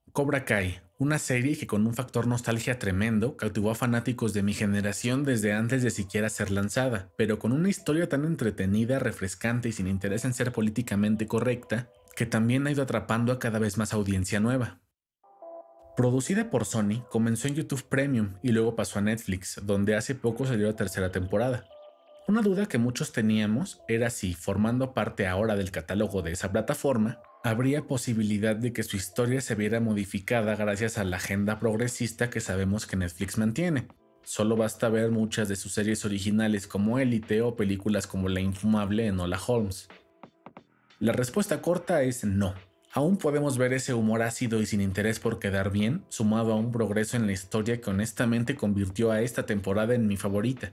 Cobra Kai, una serie que con un factor nostalgia tremendo cautivó a fanáticos de mi generación desde antes de siquiera ser lanzada, pero con una historia tan entretenida, refrescante y sin interés en ser políticamente correcta, que también ha ido atrapando a cada vez más audiencia nueva. Producida por Sony, comenzó en YouTube Premium y luego pasó a Netflix, donde hace poco salió la tercera temporada. Una duda que muchos teníamos era si, formando parte ahora del catálogo de esa plataforma, habría posibilidad de que su historia se viera modificada gracias a la agenda progresista que sabemos que Netflix mantiene. Solo basta ver muchas de sus series originales como Élite o películas como La Infumable Enola Holmes. La respuesta corta es no. Aún podemos ver ese humor ácido y sin interés por quedar bien, sumado a un progreso en la historia que honestamente convirtió a esta temporada en mi favorita.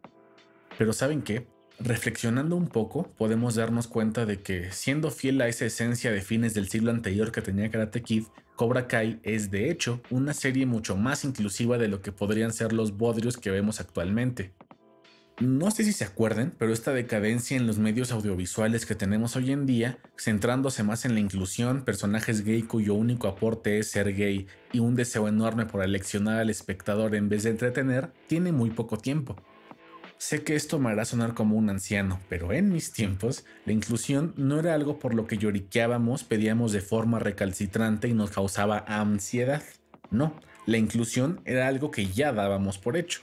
Pero ¿saben qué? Reflexionando un poco, podemos darnos cuenta de que, siendo fiel a esa esencia de fines del siglo anterior que tenía Karate Kid, Cobra Kai es de hecho una serie mucho más inclusiva de lo que podrían ser los bodrios que vemos actualmente. No sé si se acuerden, pero esta decadencia en los medios audiovisuales que tenemos hoy en día, centrándose más en la inclusión, personajes gay cuyo único aporte es ser gay y un deseo enorme por aleccionar al espectador en vez de entretener, tiene muy poco tiempo. Sé que esto me hará sonar como un anciano, pero en mis tiempos, la inclusión no era algo por lo que lloriqueábamos, pedíamos de forma recalcitrante y nos causaba ansiedad. No, la inclusión era algo que ya dábamos por hecho.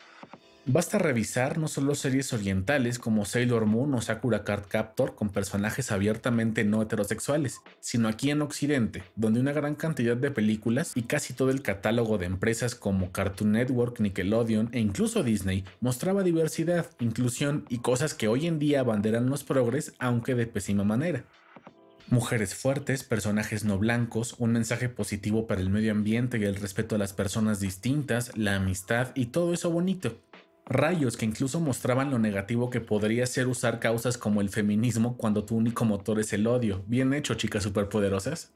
Basta revisar no solo series orientales como Sailor Moon o Sakura Card Captor con personajes abiertamente no heterosexuales, sino aquí en Occidente, donde una gran cantidad de películas y casi todo el catálogo de empresas como Cartoon Network, Nickelodeon e incluso Disney mostraba diversidad, inclusión y cosas que hoy en día abanderan los progres, aunque de pésima manera. Mujeres fuertes, personajes no blancos, un mensaje positivo para el medio ambiente y el respeto a las personas distintas, la amistad y todo eso bonito. Rayos que incluso mostraban lo negativo que podría ser usar causas como el feminismo cuando tu único motor es el odio. Bien hecho, chicas superpoderosas.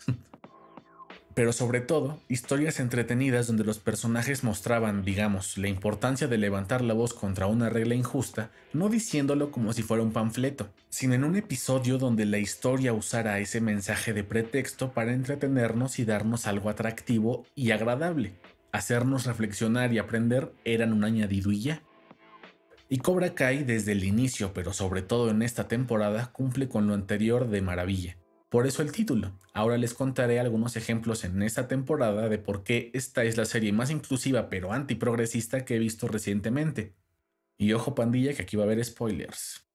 Pero sobre todo, historias entretenidas donde los personajes mostraban, digamos, la importancia de levantar la voz contra una regla injusta, no diciéndolo como si fuera un panfleto, sino en un episodio donde la historia usara ese mensaje de pretexto para entretenernos y darnos algo atractivo y agradable. Hacernos reflexionar y aprender eran un añadido y ya. Y Cobra Kai desde el inicio, pero sobre todo en esta temporada, cumple con lo anterior de maravilla. Por eso el título. Ahora les contaré algunos ejemplos en esta temporada de por qué esta es la serie más inclusiva pero antiprogresista que he visto recientemente. Y ojo pandilla que aquí va a haber spoilers.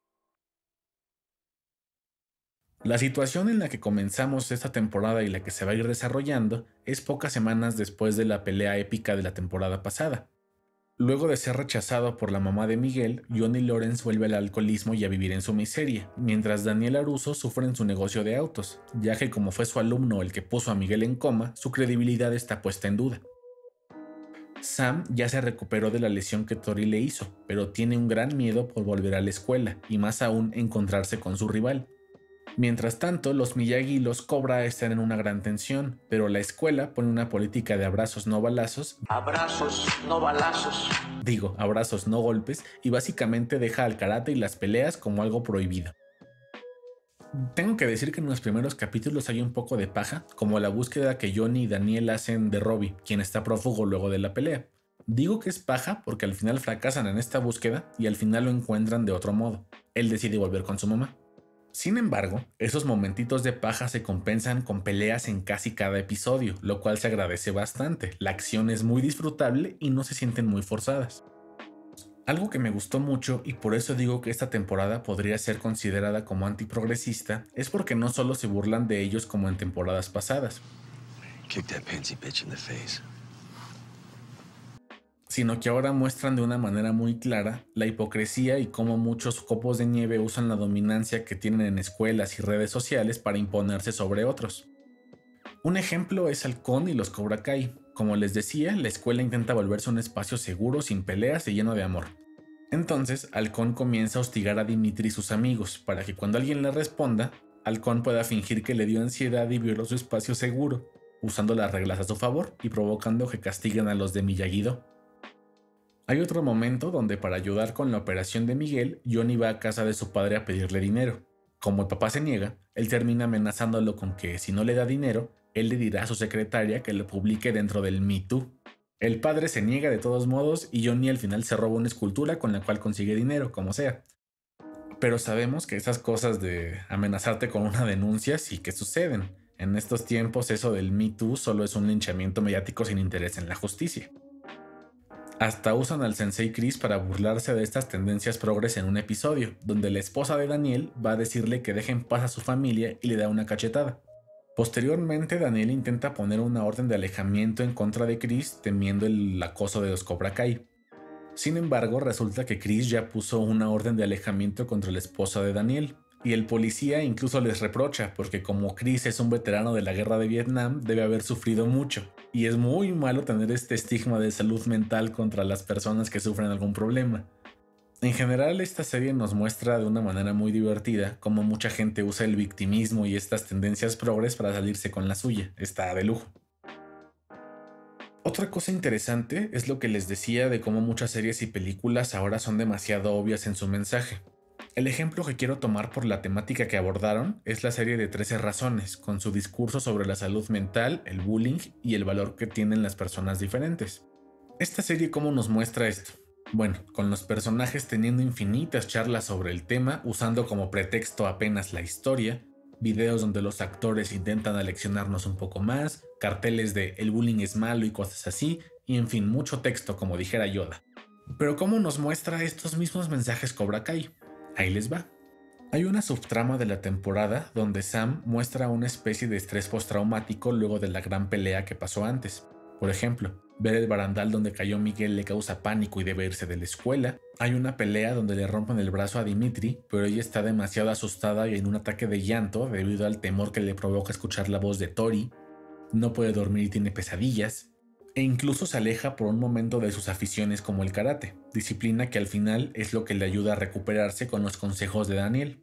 La situación en la que comenzamos esta temporada y la que se va a ir desarrollando es pocas semanas después de la pelea épica de la temporada pasada. Luego de ser rechazado por la mamá de Miguel, Johnny Lawrence vuelve al alcoholismo y a vivir en su miseria, mientras Daniel Aruso sufre en su negocio de autos, ya que como fue su alumno el que puso a Miguel en coma, su credibilidad está puesta en duda. Sam ya se recuperó de la lesión que Tori le hizo, pero tiene un gran miedo por volver a la escuela y más aún encontrarse con su rival. Mientras tanto, los Miyagi y los Cobra están en una gran tensión, pero la escuela pone una política de abrazos no balazos, Abrazos, no balazos. abrazos no golpes, y básicamente deja al karate y las peleas como algo prohibido. Tengo que decir que en los primeros capítulos hay un poco de paja, como la búsqueda que Johnny y Daniel hacen de Robbie, quien está prófugo luego de la pelea. Digo que es paja porque al final fracasan en esta búsqueda y al final lo encuentran de otro modo. Él decide volver con su mamá. Sin embargo, esos momentitos de paja se compensan con peleas en casi cada episodio, lo cual se agradece bastante. La acción es muy disfrutable y no se sienten muy forzadas. Algo que me gustó mucho y por eso digo que esta temporada podría ser considerada como antiprogresista es porque no solo se burlan de ellos como en temporadas pasadas, Kick that pansy bitch in the face. sino que ahora muestran de una manera muy clara la hipocresía y cómo muchos copos de nieve usan la dominancia que tienen en escuelas y redes sociales para imponerse sobre otros. Un ejemplo es Halcón y los Cobra Kai. Como les decía, la escuela intenta volverse un espacio seguro, sin peleas y lleno de amor. Entonces, Halcón comienza a hostigar a Dimitri y sus amigos, para que cuando alguien le responda, Halcón pueda fingir que le dio ansiedad y violó su espacio seguro, usando las reglas a su favor y provocando que castiguen a los de Miyagi-Do. Hay otro momento donde para ayudar con la operación de Miguel, Johnny va a casa de su padre a pedirle dinero. Como el papá se niega, él termina amenazándolo con que si no le da dinero, él le dirá a su secretaria que lo publique dentro del Me Too. El padre se niega de todos modos y Johnny al final se roba una escultura con la cual consigue dinero, como sea. Pero sabemos que esas cosas de amenazarte con una denuncia sí que suceden. En estos tiempos eso del Me Too solo es un linchamiento mediático sin interés en la justicia. Hasta usan al sensei Chris para burlarse de estas tendencias progres en un episodio, donde la esposa de Daniel va a decirle que deje en paz a su familia y le da una cachetada. Posteriormente, Daniel intenta poner una orden de alejamiento en contra de Chris temiendo el acoso de los Cobra Kai. Sin embargo, resulta que Chris ya puso una orden de alejamiento contra la esposa de Daniel, y el policía incluso les reprocha porque como Chris es un veterano de la guerra de Vietnam, debe haber sufrido mucho, y es muy malo tener este estigma de salud mental contra las personas que sufren algún problema. En general, esta serie nos muestra de una manera muy divertida cómo mucha gente usa el victimismo y estas tendencias progres para salirse con la suya. Está de lujo. Otra cosa interesante es lo que les decía de cómo muchas series y películas ahora son demasiado obvias en su mensaje. El ejemplo que quiero tomar por la temática que abordaron es la serie de 13 razones, con su discurso sobre la salud mental, el bullying y el valor que tienen las personas diferentes. Esta serie, ¿cómo nos muestra esto? Bueno, con los personajes teniendo infinitas charlas sobre el tema, usando como pretexto apenas la historia, videos donde los actores intentan aleccionarnos un poco más, carteles de el bullying es malo y cosas así, y en fin, mucho texto como dijera Yoda. Pero ¿cómo nos muestra estos mismos mensajes Cobra Kai? Ahí les va. Hay una subtrama de la temporada donde Sam muestra una especie de estrés postraumático luego de la gran pelea que pasó antes. Por ejemplo, ver el barandal donde cayó Miguel le causa pánico y debe irse de la escuela. Hay una pelea donde le rompen el brazo a Dimitri, pero ella está demasiado asustada y en un ataque de llanto debido al temor que le provoca escuchar la voz de Tori. No puede dormir y tiene pesadillas. E incluso se aleja por un momento de sus aficiones como el karate, disciplina que al final es lo que le ayuda a recuperarse con los consejos de Daniel.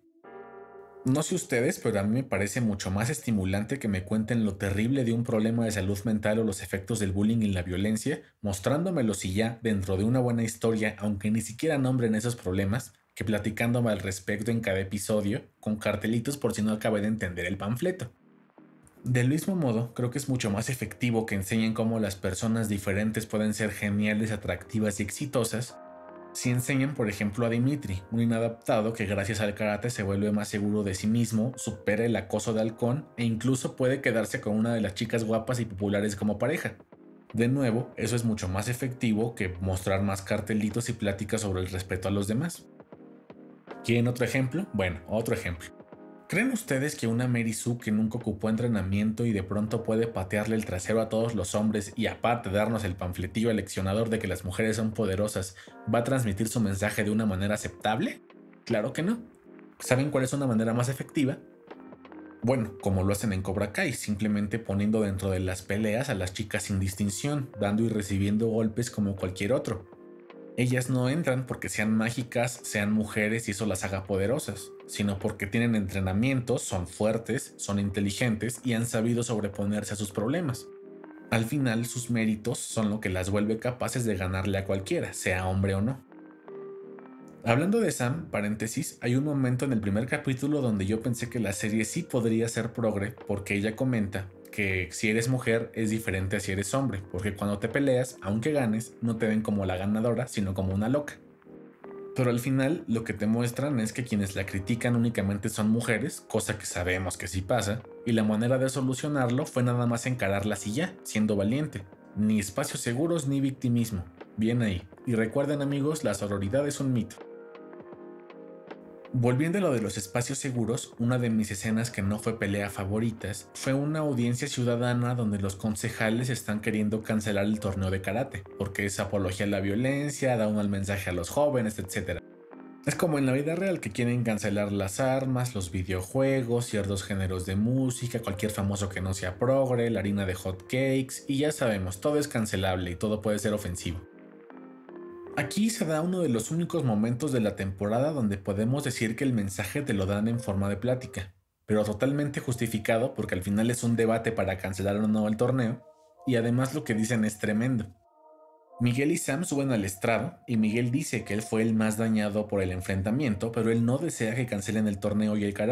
No sé ustedes, pero a mí me parece mucho más estimulante que me cuenten lo terrible de un problema de salud mental o los efectos del bullying y la violencia, mostrándomelos y ya dentro de una buena historia, aunque ni siquiera nombren esos problemas, que platicándome al respecto en cada episodio, con cartelitos por si no acabé de entender el panfleto. Del mismo modo, creo que es mucho más efectivo que enseñen cómo las personas diferentes pueden ser geniales, atractivas y exitosas, si enseñan por ejemplo a Dimitri, un inadaptado que gracias al karate se vuelve más seguro de sí mismo, supera el acoso de Halcón e incluso puede quedarse con una de las chicas guapas y populares como pareja. De nuevo, eso es mucho más efectivo que mostrar más cartelitos y pláticas sobre el respeto a los demás. ¿Quieren otro ejemplo? Bueno, otro ejemplo. ¿Creen ustedes que una Mary Sue que nunca ocupó entrenamiento y de pronto puede patearle el trasero a todos los hombres y aparte darnos el panfletillo aleccionador de que las mujeres son poderosas, va a transmitir su mensaje de una manera aceptable? Claro que no. ¿Saben cuál es una manera más efectiva? Bueno, como lo hacen en Cobra Kai, simplemente poniendo dentro de las peleas a las chicas sin distinción, dando y recibiendo golpes como cualquier otro. Ellas no entran porque sean mágicas, sean mujeres y eso las haga poderosas, sino porque tienen entrenamiento, son fuertes, son inteligentes y han sabido sobreponerse a sus problemas. Al final, sus méritos son lo que las vuelve capaces de ganarle a cualquiera, sea hombre o no. Hablando de Sam, paréntesis, hay un momento en el primer capítulo donde yo pensé que la serie sí podría ser progre porque ella comenta que si eres mujer es diferente a si eres hombre, porque cuando te peleas, aunque ganes, no te ven como la ganadora, sino como una loca. Pero al final lo que te muestran es que quienes la critican únicamente son mujeres, cosa que sabemos que sí pasa, y la manera de solucionarlo fue nada más encararlas y ya, siendo valiente. Ni espacios seguros ni victimismo. Bien ahí. Y recuerden amigos, la sororidad es un mito. Volviendo a lo de los espacios seguros, una de mis escenas que no fue pelea favoritas fue una audiencia ciudadana donde los concejales están queriendo cancelar el torneo de karate, porque es apología a la violencia, da un mal mensaje a los jóvenes, etc. Es como en la vida real que quieren cancelar las armas, los videojuegos, ciertos géneros de música, cualquier famoso que no sea progre, la harina de hot cakes, y ya sabemos, todo es cancelable y todo puede ser ofensivo. Aquí se da uno de los únicos momentos de la temporada donde podemos decir que el mensaje te lo dan en forma de plática, pero totalmente justificado porque al final es un debate para cancelar o no el torneo, y además lo que dicen es tremendo. Miguel y Sam suben al estrado y Miguel dice que él fue el más dañado por el enfrentamiento, pero él no desea que cancelen el torneo y el karate.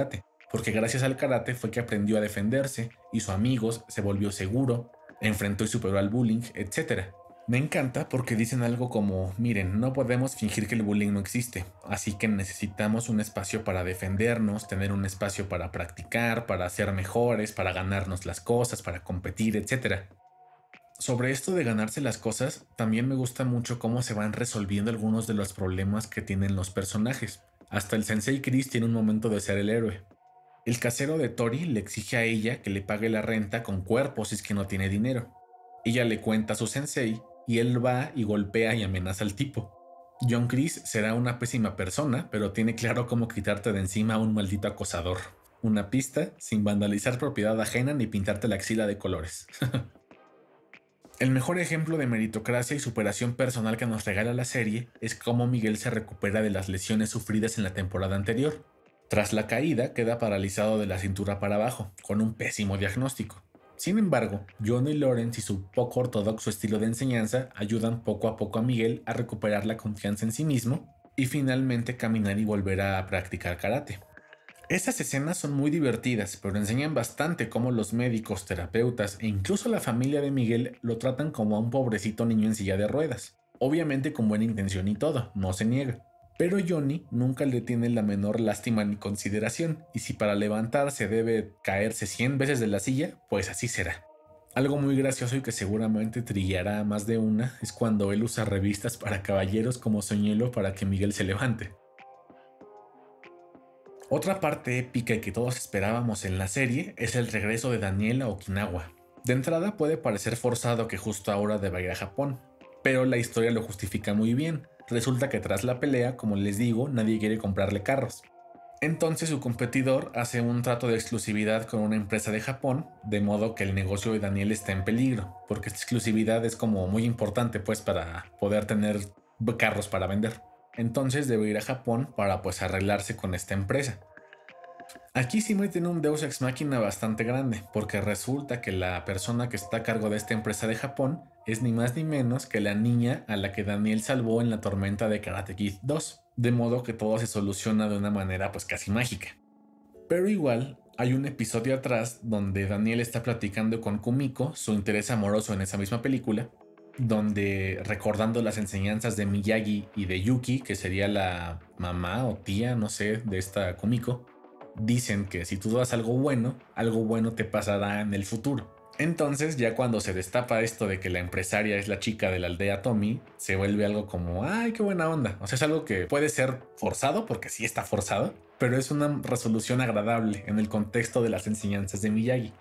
porque gracias al karate fue que aprendió a defenderse, hizo amigos, se volvió seguro, enfrentó y superó al bullying, etc. Me encanta porque dicen algo como, miren, no podemos fingir que el bullying no existe, así que necesitamos un espacio para defendernos, tener un espacio para practicar, para ser mejores, para ganarnos las cosas, para competir, etc. Sobre esto de ganarse las cosas, también me gusta mucho cómo se van resolviendo algunos de los problemas que tienen los personajes. Hasta el sensei Chris tiene un momento de ser el héroe. El casero de Tori le exige a ella que le pague la renta con cuerpo si es que no tiene dinero. Ella le cuenta a su sensei y él va y golpea y amenaza al tipo. John Chris será una pésima persona, pero tiene claro cómo quitarte de encima a un maldito acosador. Una pista sin vandalizar propiedad ajena ni pintarte la axila de colores. El mejor ejemplo de meritocracia y superación personal que nos regala la serie es cómo Miguel se recupera de las lesiones sufridas en la temporada anterior. Tras la caída, queda paralizado de la cintura para abajo, con un pésimo diagnóstico. Sin embargo, Johnny Lawrence y su poco ortodoxo estilo de enseñanza ayudan poco a poco a Miguel a recuperar la confianza en sí mismo y finalmente caminar y volver a practicar karate. Esas escenas son muy divertidas, pero enseñan bastante cómo los médicos, terapeutas e incluso la familia de Miguel lo tratan como a un pobrecito niño en silla de ruedas. Obviamente con buena intención y todo, no se niega. Pero Johnny nunca le tiene la menor lástima ni consideración, y si para levantarse debe caerse 100 veces de la silla, pues así será. Algo muy gracioso y que seguramente trillará a más de una es cuando él usa revistas para caballeros como señuelo para que Miguel se levante. Otra parte épica y que todos esperábamos en la serie es el regreso de Daniel a Okinawa. De entrada puede parecer forzado que justo ahora deba ir a Japón, pero la historia lo justifica muy bien. Resulta que tras la pelea, como les digo, nadie quiere comprarle carros. Entonces su competidor hace un trato de exclusividad con una empresa de Japón, de modo que el negocio de Daniel está en peligro, porque esta exclusividad es como muy importante pues para poder tener carros para vender. Entonces debe ir a Japón para pues arreglarse con esta empresa. Aquí sí tiene un Deus Ex Machina bastante grande, porque resulta que la persona que está a cargo de esta empresa de Japón es ni más ni menos que la niña a la que Daniel salvó en la tormenta de Karate Kid 2, de modo que todo se soluciona de una manera pues casi mágica. Pero igual, hay un episodio atrás donde Daniel está platicando con Kumiko, su interés amoroso en esa misma película, donde recordando las enseñanzas de Miyagi y de Yuki, que sería la mamá o tía, no sé, de esta Kumiko, dicen que si tú das algo bueno te pasará en el futuro. Entonces ya cuando se destapa esto de que la empresaria es la chica de la aldea Tommy, se vuelve algo como, ay, qué buena onda. O sea, es algo que puede ser forzado, porque sí está forzado, pero es una resolución agradable en el contexto de las enseñanzas de Miyagi.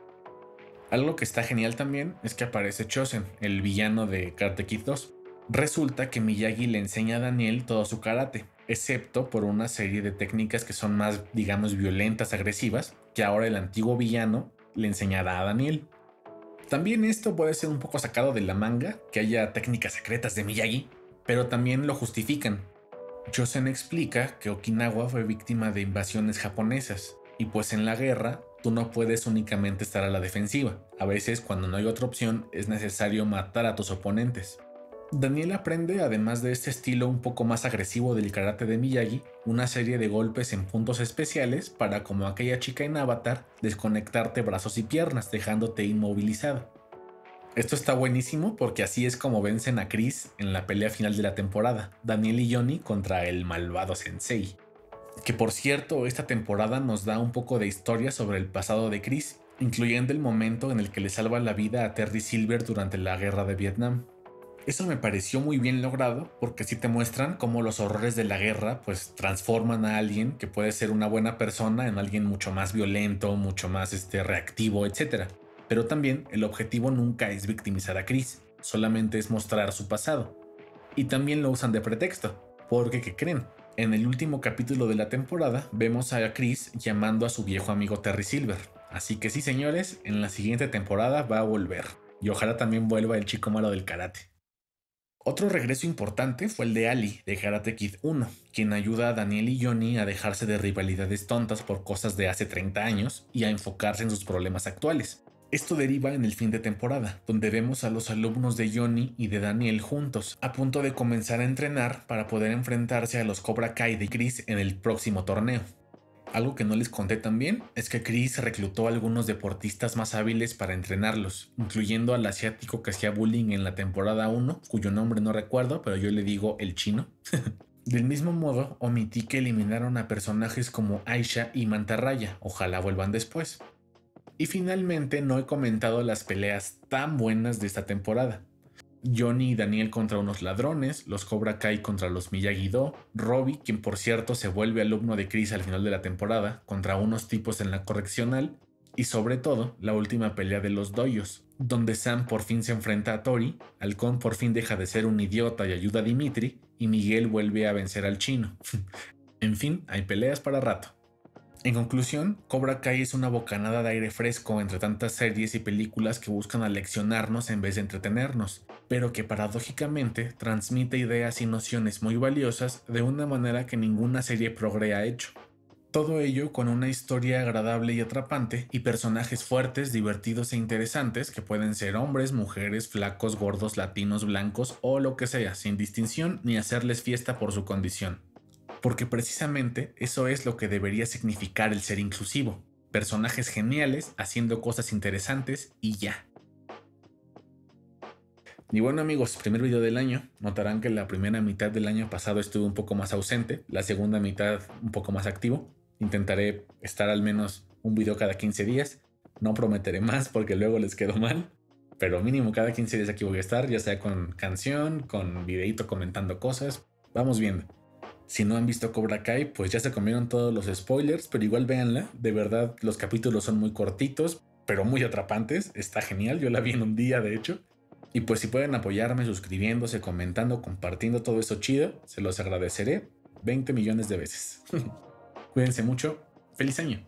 Algo que está genial también es que aparece Chosen, el villano de Karate Kid 2. Resulta que Miyagi le enseña a Daniel todo su karate, excepto por una serie de técnicas que son más, digamos, violentas, agresivas, que ahora el antiguo villano le enseñará a Daniel. También esto puede ser un poco sacado de la manga, que haya técnicas secretas de Miyagi, pero también lo justifican. Chosen explica que Okinawa fue víctima de invasiones japonesas, y pues en la guerra tú no puedes únicamente estar a la defensiva. A veces, cuando no hay otra opción, es necesario matar a tus oponentes. Daniel aprende, además de este estilo un poco más agresivo del karate de Miyagi, una serie de golpes en puntos especiales para, como aquella chica en Avatar, desconectarte brazos y piernas, dejándote inmovilizado. Esto está buenísimo porque así es como vencen a Chris en la pelea final de la temporada, Daniel y Johnny contra el malvado Sensei. Que por cierto, esta temporada nos da un poco de historia sobre el pasado de Chris, incluyendo el momento en el que le salva la vida a Terry Silver durante la guerra de Vietnam. Eso me pareció muy bien logrado porque así te muestran cómo los horrores de la guerra pues transforman a alguien que puede ser una buena persona en alguien mucho más violento, mucho más reactivo, etc. Pero también el objetivo nunca es victimizar a Chris, solamente es mostrar su pasado. Y también lo usan de pretexto, porque ¿qué creen? En el último capítulo de la temporada vemos a Chris llamando a su viejo amigo Terry Silver. Así que sí, señores, en la siguiente temporada va a volver. Y ojalá también vuelva el chico malo del karate. Otro regreso importante fue el de Ali, de Karate Kid 1, quien ayuda a Daniel y Johnny a dejarse de rivalidades tontas por cosas de hace 30 años y a enfocarse en sus problemas actuales. Esto deriva en el fin de temporada, donde vemos a los alumnos de Johnny y de Daniel juntos, a punto de comenzar a entrenar para poder enfrentarse a los Cobra Kai de Chris en el próximo torneo. Algo que no les conté también es que Chris reclutó a algunos deportistas más hábiles para entrenarlos, incluyendo al asiático que hacía bullying en la temporada 1, cuyo nombre no recuerdo, pero yo le digo el chino. Del mismo modo, omití que eliminaron a personajes como Aisha y Mantarraya, ojalá vuelvan después. Y finalmente no he comentado las peleas tan buenas de esta temporada. Johnny y Daniel contra unos ladrones, los Cobra Kai contra los Miyagi-Do, Robbie, quien por cierto se vuelve alumno de Chris al final de la temporada, contra unos tipos en la correccional, y sobre todo la última pelea de los doyos, donde Sam por fin se enfrenta a Tori, Halcón por fin deja de ser un idiota y ayuda a Dimitri, y Miguel vuelve a vencer al chino. En fin, hay peleas para rato. En conclusión, Cobra Kai es una bocanada de aire fresco entre tantas series y películas que buscan aleccionarnos en vez de entretenernos, pero que paradójicamente transmite ideas y nociones muy valiosas de una manera que ninguna serie progre ha hecho. Todo ello con una historia agradable y atrapante y personajes fuertes, divertidos e interesantes que pueden ser hombres, mujeres, flacos, gordos, latinos, blancos o lo que sea, sin distinción ni hacerles fiesta por su condición. Porque precisamente eso es lo que debería significar el ser inclusivo. Personajes geniales haciendo cosas interesantes y ya. Y bueno amigos, primer video del año. Notarán que la primera mitad del año pasado estuve un poco más ausente, la segunda mitad un poco más activo. Intentaré estar al menos un video cada 15 días. No prometeré más porque luego les quedo mal. Pero mínimo cada 15 días aquí voy a estar, ya sea con canción, con videito comentando cosas. Vamos viendo. Si no han visto Cobra Kai, pues ya se comieron todos los spoilers, pero igual véanla. De verdad, los capítulos son muy cortitos, pero muy atrapantes. Está genial, yo la vi en un día, de hecho. Y pues si pueden apoyarme suscribiéndose, comentando, compartiendo todo eso chido, se los agradeceré 20 millones de veces. Cuídense mucho. ¡Feliz año!